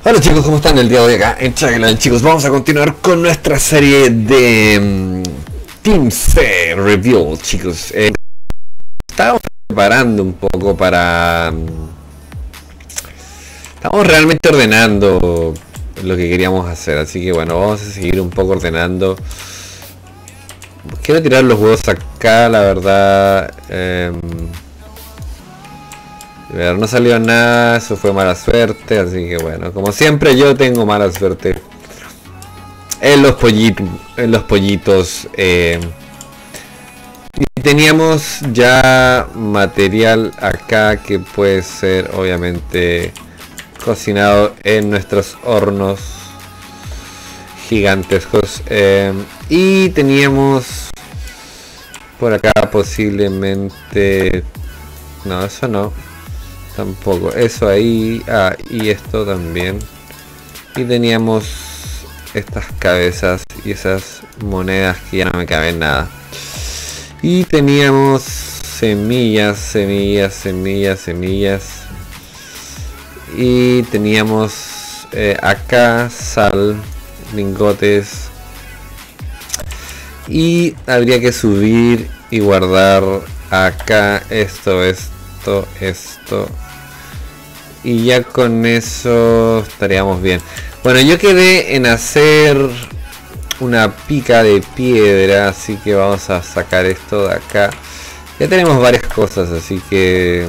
Hola chicos, ¿cómo están el día de hoy acá en Chaglan? Chicos, vamos a continuar con nuestra serie de Team C Review, chicos. Estábamos preparando un poco para... Estamos realmente ordenando lo que queríamos hacer, así que bueno, vamos a seguir un poco ordenando. Quiero tirar los huevos acá, la verdad. No salió nada, eso fue mala suerte, así que bueno, como siempre yo tengo mala suerte en los pollitos, y teníamos ya material acá que puede ser obviamente cocinado en nuestros hornos gigantescos, y teníamos por acá posiblemente, no, eso no. Tampoco, eso ahí, y esto también. Y teníamos estas cabezas y esas monedas que ya no me caben nada. Y teníamos semillas. Y teníamos acá sal, lingotes. Y habría que subir y guardar acá esto, y ya con eso estaríamos bien. Bueno, yo quedé en hacer una pica de piedra, así que vamos a sacar esto de acá. Ya tenemos varias cosas, así que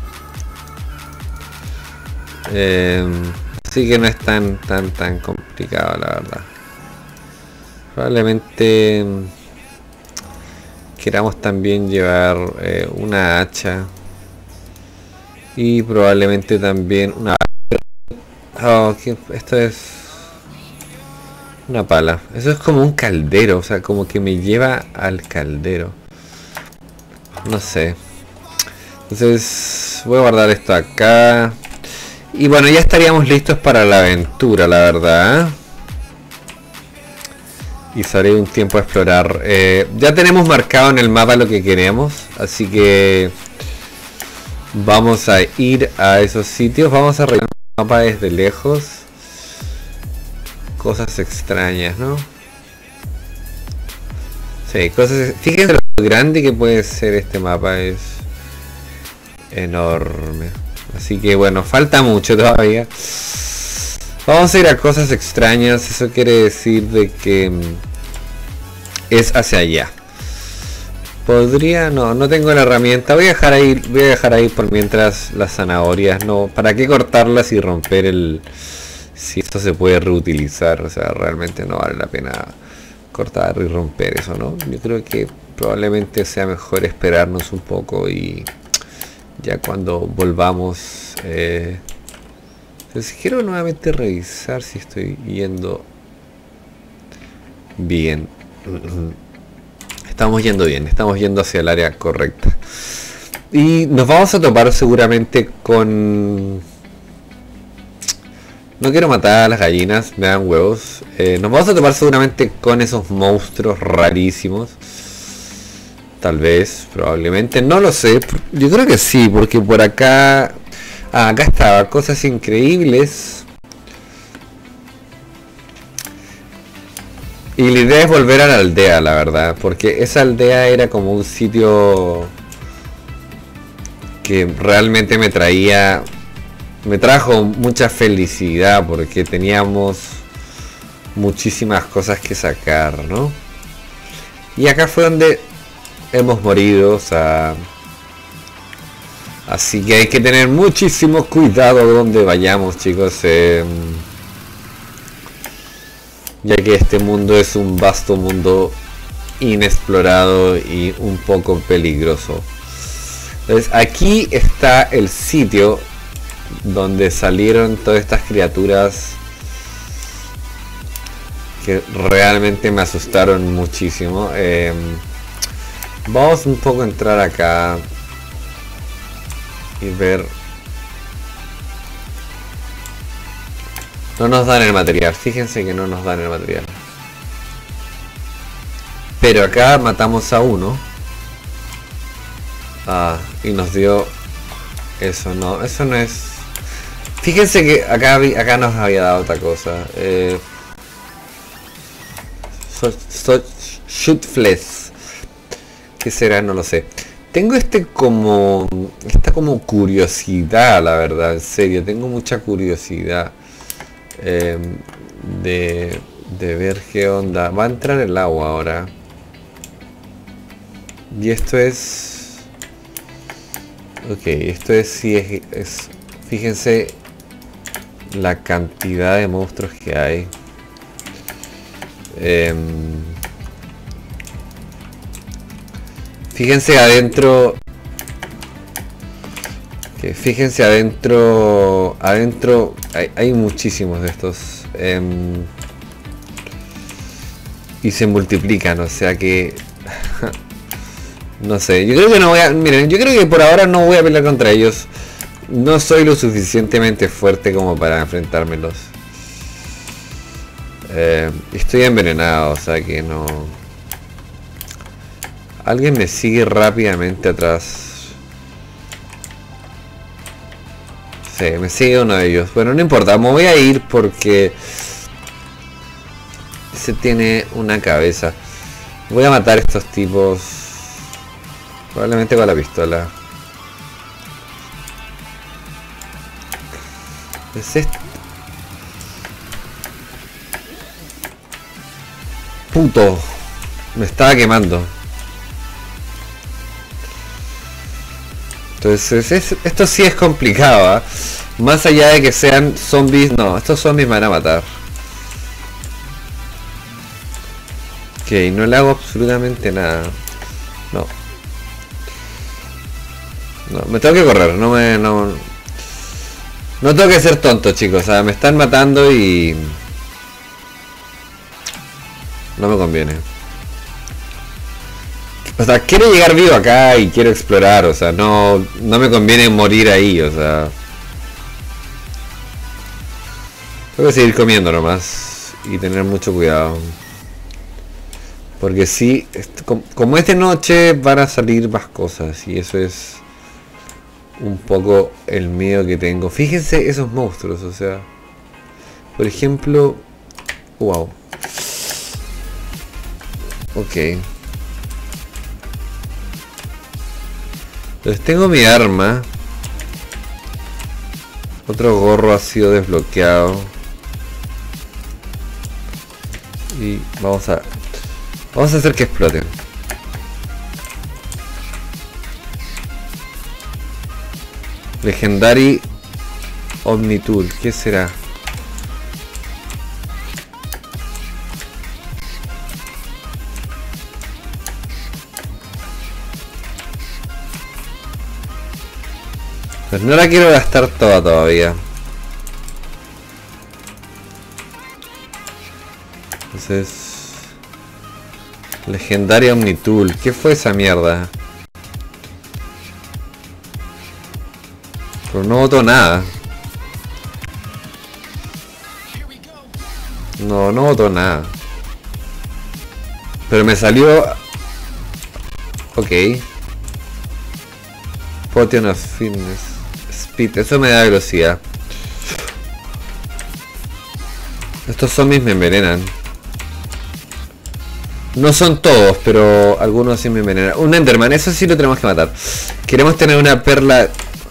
no es tan complicado, la verdad. Probablemente queramos también llevar una hacha. Y probablemente también una... esto es una pala. Eso es como un caldero, o sea, como que me lleva al caldero. No sé. Entonces voy a guardar esto acá. Y bueno, ya estaríamos listos para la aventura, la verdad. Y sale un tiempo a explorar. Ya tenemos marcado en el mapa lo que queremos, así que... vamos a ir a esos sitios, vamos a revisar el mapa desde lejos. Cosas extrañas, ¿no? Sí, cosas... Fíjense lo grande que puede ser este mapa, es enorme. Así que bueno, falta mucho todavía. Vamos a ir a cosas extrañas, eso quiere decir de que es hacia allá. Podría, no tengo la herramienta. Voy a dejar ahí por mientras las zanahorias. No, ¿para qué cortarlas y romper el... si esto se puede reutilizar? O sea, realmente no vale la pena cortar y romper eso, ¿no? Yo creo que probablemente sea mejor esperarnos un poco y ya cuando volvamos. Entonces quiero nuevamente revisar si estoy yendo bien. Estamos yendo bien, estamos yendo hacia el área correcta. Y nos vamos a topar seguramente con... no quiero matar a las gallinas, me dan huevos. Nos vamos a topar seguramente con esos monstruos rarísimos. Tal vez, probablemente, no lo sé. Yo creo que sí, porque por acá... acá estaba, cosas increíbles. Y la idea es volver a la aldea, la verdad, porque esa aldea era como un sitio que realmente me trajo mucha felicidad, porque teníamos muchísimas cosas que sacar, ¿no? Y acá fue donde hemos morido, o sea, así que hay que tener muchísimo cuidado donde vayamos, chicos. Ya que este mundo es un vasto mundo inexplorado y un poco peligroso. Entonces aquí está el sitio donde salieron todas estas criaturas que realmente me asustaron muchísimo. Vamos un poco a entrar acá y ver. No nos dan el material, fíjense que no nos dan el material. Pero acá matamos a uno. Y nos dio... eso no es... Fíjense que acá nos había dado otra cosa. Shoot flesh. ¿Qué será? No lo sé. Tengo esta como curiosidad, la verdad, en serio. Tengo mucha curiosidad de ver qué onda. Va a entrar el agua ahora. Y esto es... Ok, esto es... Sí, es fíjense la cantidad de monstruos que hay. Fíjense adentro. Que fíjense adentro. Adentro hay muchísimos de estos. Y se multiplican, o sea que. No sé, yo creo que no voy a. Miren, yo creo que por ahora no voy a pelear contra ellos. No soy lo suficientemente fuerte como para enfrentármelos. Estoy envenenado, o sea que no. Alguien me sigue rápidamente atrás. Sí, me sigue uno de ellos. Bueno, no importa, me voy a ir porque ese tiene una cabeza. Voy a matar a estos tipos. Probablemente con la pistola. Es este. Puto. Me estaba quemando. Entonces esto sí es complicado, ¿eh? Más allá de que sean zombies. No, estos zombies me van a matar. Ok, no le hago absolutamente nada. No. No, me tengo que correr, no tengo que ser tonto, chicos, o sea, me están matando y no me conviene. O sea, quiero llegar vivo acá y quiero explorar, o sea, no me conviene morir ahí, o sea. Tengo que seguir comiendo nomás y tener mucho cuidado. Porque si, como es de noche, van a salir más cosas y eso es un poco el miedo que tengo. Fíjense esos monstruos, o sea, por ejemplo, wow. Ok. Entonces tengo mi arma. Otro gorro ha sido desbloqueado. Y vamos a hacer que exploten. Legendary Omnitool, ¿qué será? Pues no la quiero gastar toda todavía. Entonces... Legendary Omnitool, ¿qué fue esa mierda? Pero no voto nada. No voto nada. Pero me salió... Ok. Potion of Fitness. Speed, eso me da velocidad. Estos zombies me envenenan. No son todos, pero algunos sí me envenenan. Un Enderman, eso sí lo tenemos que matar. Queremos tener una perla...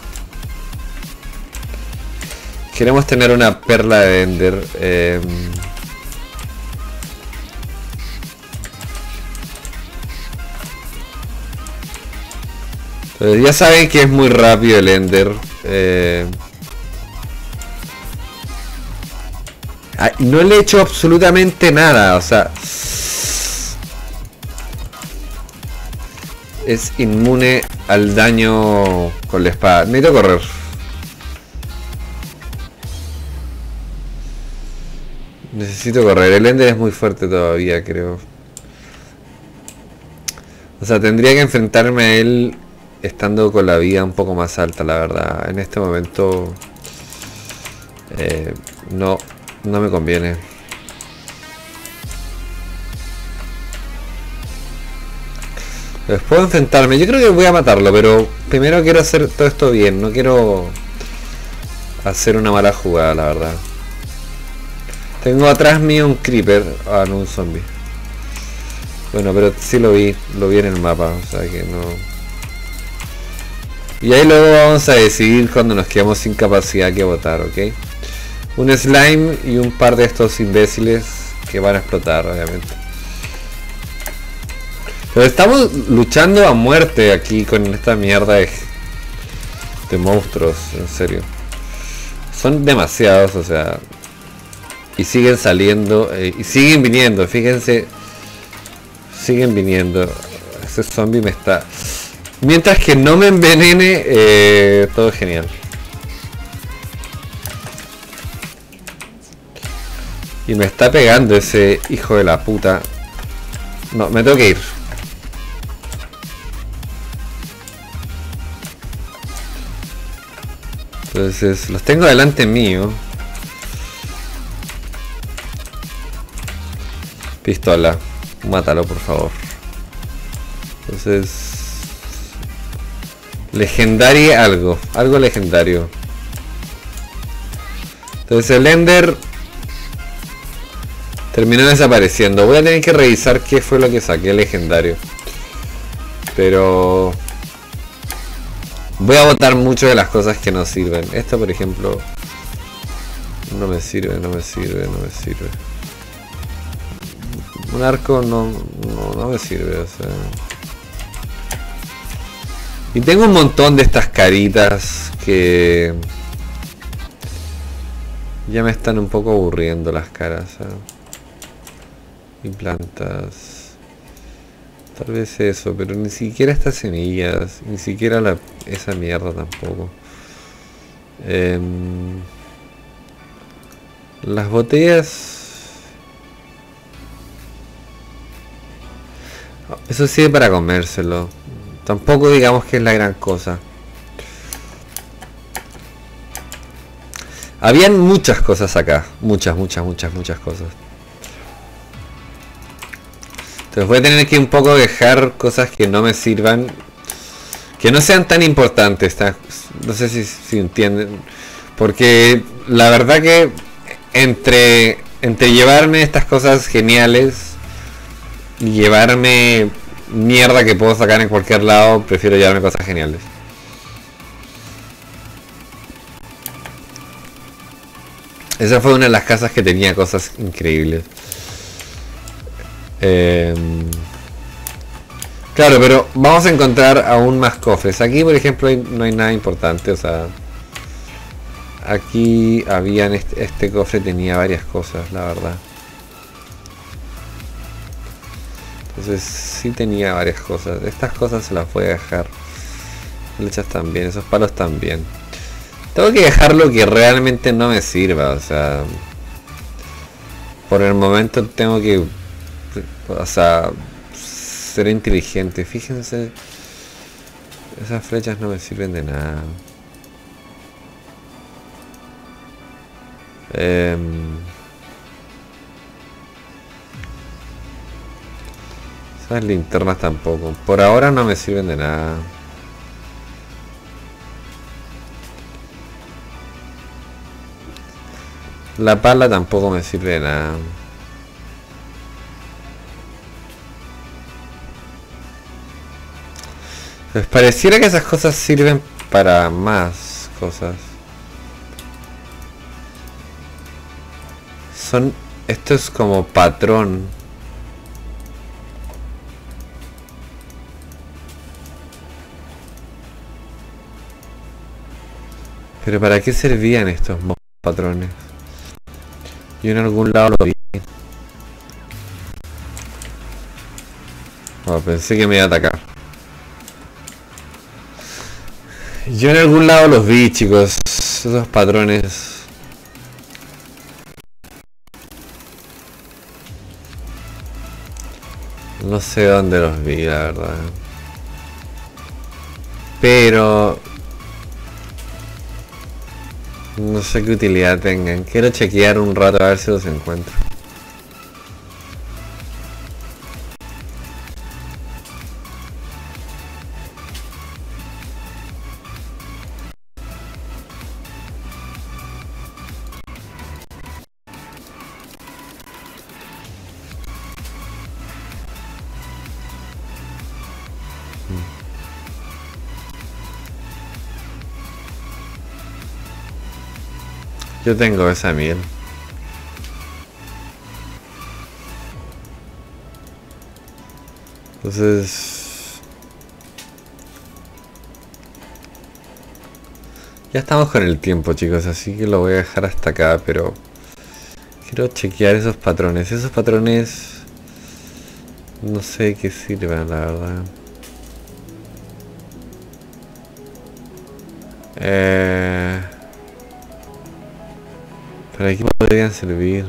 Queremos tener una perla de Ender. Ya saben que es muy rápido el Ender. No le he hecho absolutamente nada, o sea... Es inmune al daño con la espada. Necesito correr. Necesito correr. El Ender es muy fuerte todavía, creo. O sea, tendría que enfrentarme a él estando con la vida un poco más alta, la verdad. En este momento no me conviene. Pues puedo enfrentarme. Yo creo que voy a matarlo, pero primero quiero hacer todo esto bien. No quiero hacer una mala jugada, la verdad. Tengo atrás mío un creeper. Ah, no, un zombie. Bueno, pero sí lo vi en el mapa, o sea que no. Y ahí luego vamos a decidir cuando nos quedamos sin capacidad que votar, ¿ok? Un slime y un par de estos imbéciles que van a explotar, obviamente. Pero estamos luchando a muerte aquí con esta mierda de monstruos, en serio. Son demasiados, o sea. Y siguen saliendo, y siguen viniendo, fíjense. Siguen viniendo. Ese zombie me está... Mientras que no me envenene, todo es genial. Y me está pegando ese hijo de la puta. No, me tengo que ir. Entonces, los tengo delante mío. Pistola. Mátalo, por favor. Entonces... Legendario algo. Algo legendario. Entonces el Ender terminó desapareciendo. Voy a tener que revisar qué fue lo que saqué legendario. Pero... voy a botar muchas de las cosas que no sirven. Esto, por ejemplo... no me sirve, no me sirve, no me sirve. Un arco no me sirve, o sea. Y tengo un montón de estas caritas que ya me están un poco aburriendo las caras, ¿sabes? Y plantas. Tal vez eso, pero ni siquiera estas semillas, ni siquiera esa mierda tampoco. Las botellas... eso sirve para comérselo. Tampoco digamos que es la gran cosa. Habían muchas cosas acá. Muchas cosas. Entonces voy a tener que un poco dejar cosas que no me sirvan. Que no sean tan importantes. No sé si entienden. Porque la verdad que entre llevarme estas cosas geniales y llevarme mierda que puedo sacar en cualquier lado, prefiero llevarme cosas geniales. Esa fue una de las casas que tenía cosas increíbles. Claro, pero vamos a encontrar aún más cofres. Aquí, por ejemplo, no hay nada importante, o sea... aquí habían... este cofre tenía varias cosas, la verdad. Entonces sí tenía varias cosas. Estas cosas se las voy a dejar. Flechas también, esos palos también. Tengo que dejar lo que realmente no me sirva, o sea... por el momento tengo que... o sea... ser inteligente. Fíjense... esas flechas no me sirven de nada. Esas linternas tampoco. Por ahora no me sirven de nada. La pala tampoco me sirve de nada. Pues pareciera que esas cosas sirven para más cosas. Esto es como patrón. Pero ¿para qué servían estos patrones? Yo en algún lado lo vi. Oh, pensé que me iba a atacar. Yo en algún lado los vi, chicos. Esos patrones. No sé dónde los vi, la verdad. Pero... no sé qué utilidad tengan. Quiero chequear un rato a ver si los encuentro. Yo tengo esa miel. Entonces... ya estamos con el tiempo, chicos, así que lo voy a dejar hasta acá, pero... quiero chequear esos patrones. Esos patrones... no sé qué sirven, la verdad. ¿Para qué podrían servir?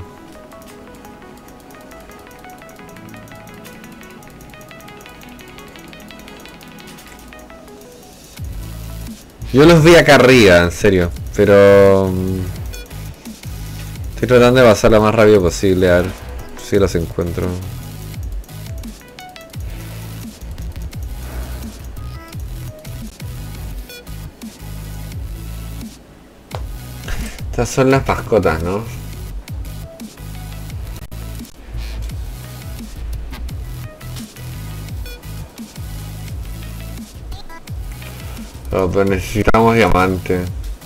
Yo los vi acá arriba, en serio, pero... estoy tratando de pasar lo más rápido posible, a ver si los encuentro. Estas son las mascotas, ¿no? Oh, pero necesitamos diamante.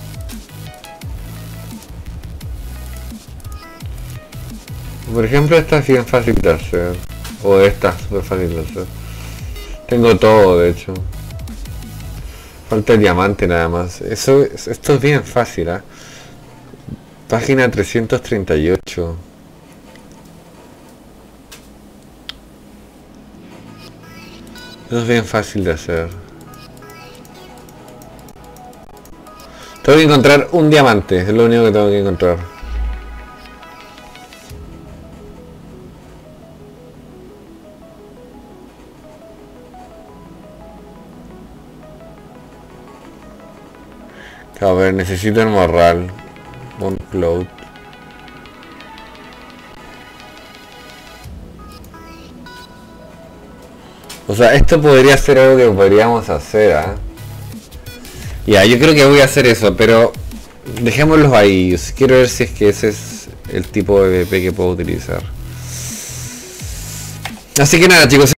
Por ejemplo, esta es bien fácil de hacer. O esta es súper fácil de hacer. Tengo todo, de hecho. Falta el diamante nada más. Esto es bien fácil, ¿eh? Página 338. Esto es bien fácil de hacer. Tengo que encontrar un diamante, es lo único que tengo que encontrar. A ver, necesito el morral. One cloud. O sea, esto podría ser algo que podríamos hacer, ¿eh? Ya, yo creo que voy a hacer eso, pero dejémoslos ahí. Quiero ver si es que ese es el tipo de PvP que puedo utilizar. Así que nada, chicos.